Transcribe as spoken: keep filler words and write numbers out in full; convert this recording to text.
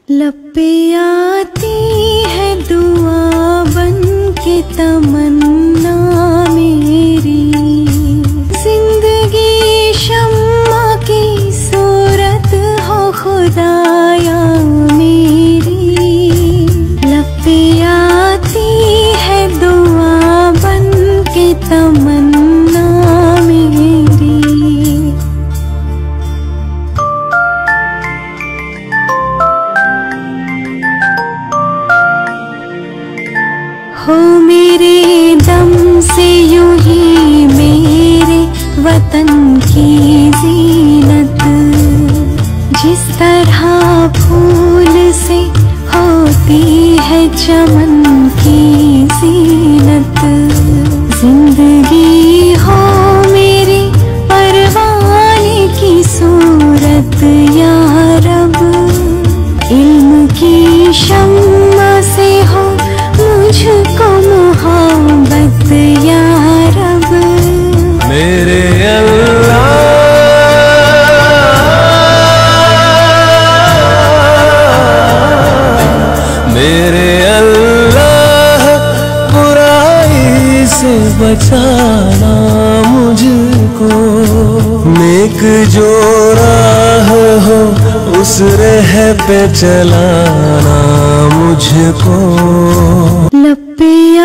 लब पे आती है दुआ बन के तमन्ना मेरी, जिंदगी शम्मा की सूरत हो खुदाया मेरी। लब पे आती है दुआ बन के तमन्ना मेरी। हो मेरे दम से यूं ही मेरे वतन की जीनत, जिस तरह फूल से होती है चमन की जीनत। जिंदगी हो मेरी परवाने की सूरत या रब, इल्म की शम्मा से हो मुझको मोहब्बत या रब। मेरे अल्लाह मेरे अल्लाह, बुराई से बचाना मुझको। नेक जो राह हो उस राह पे चलाना मुझको। लब पे